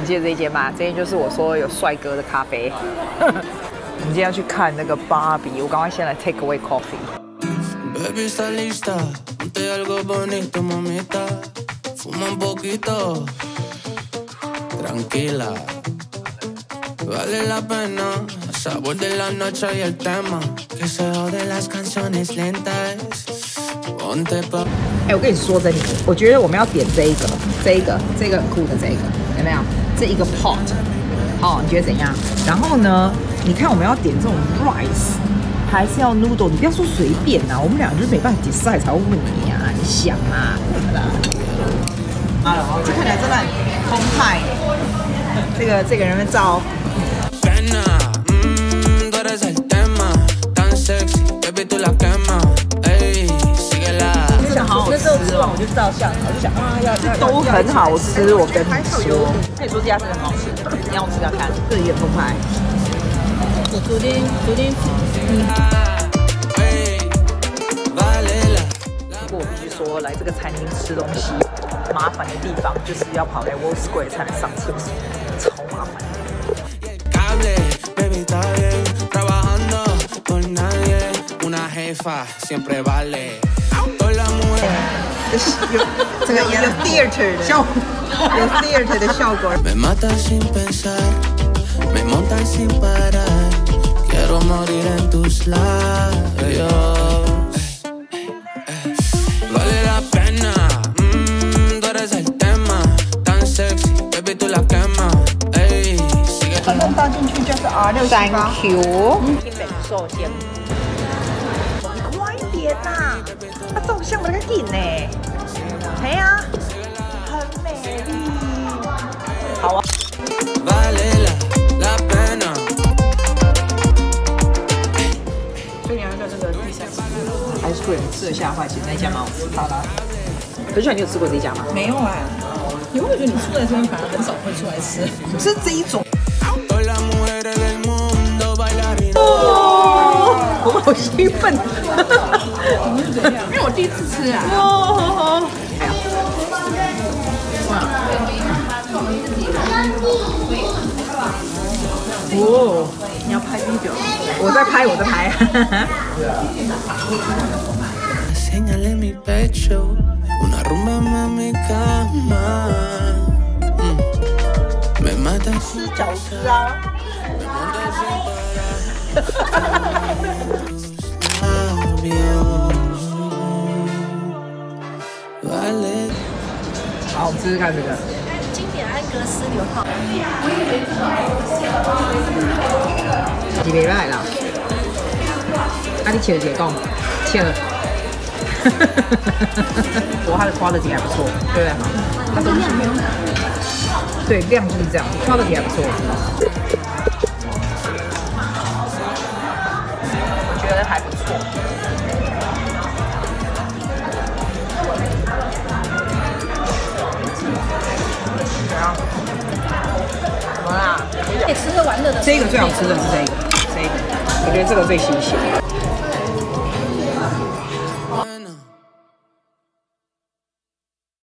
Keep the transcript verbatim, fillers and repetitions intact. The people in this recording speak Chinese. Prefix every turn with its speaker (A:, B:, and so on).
A: 记得这一间吗？这间就是我说有帅哥的咖啡。我们今天要去看那个芭比，我赶快先来 take away coffee。Baby está lista, ponte algo bonito, mamita. Fuma un poquito, tranquila. Vale la pena, el sabor de la noche y el tema. Que se jode las canciones lentas. Ponte pa. 哎，我跟你说真的，我觉得我们要点这一个，这一个，这个很酷的这一个，有没有？这一个 pot， 哦，你觉得怎样？然后呢，你看我们要点这种 rice。还是要 noodle， 你不要说随便呐、啊，我们俩就是没办法 decide 才会问你呀、啊，你想啊，怎么啦？啊，这看起来真的很澎湃。这个这个人的照。我想好好吃哦，我就照相，我就想啊，要要都很好吃，我跟你说。那你说这家真的很好吃，你让我吃看看，这里也澎湃。我昨天昨天。不过我必须说，来这个餐厅吃东西，麻烦的地方就是要跑来 World Square 才能上厕所，超麻烦。有这个有 theater 的效果，有 theater 的效果。Quiero morir en tus labios. Vale la pena. Tú eres el tema. Tan sexy, baby, tú la quemas. Ey, sigue. 反正倒进去就是 R 六七八。Thank you。新北寿鲜。你快一点呐！啊，照相不得紧呢。哎呀，很美丽。好啊。Vale la pena。所以你要在这个第三次 ice cream 吃得下坏，其实那家蛮好吃。好了，很喜你有吃过这一家吗？没有啊，你会不会觉得你住在这边反而很少会出来吃？是这一种。哦，我好兴奋！你是怎样？因为我第一次吃啊。哦，哎呀，哦，你要拍 video， 我在拍，我在拍。吃饺子啊！好，我们试试看这个。经典安格斯牛排。几礼拜啦？啊，你切了几讲？切了。不过它的 quality 还不错，对不对？它东西对量就是这样 ，quality 还不错。我觉得还不错。怎么啦？可以吃喝玩乐的。这个最好吃的是这个，这个，我觉得这个最新鲜。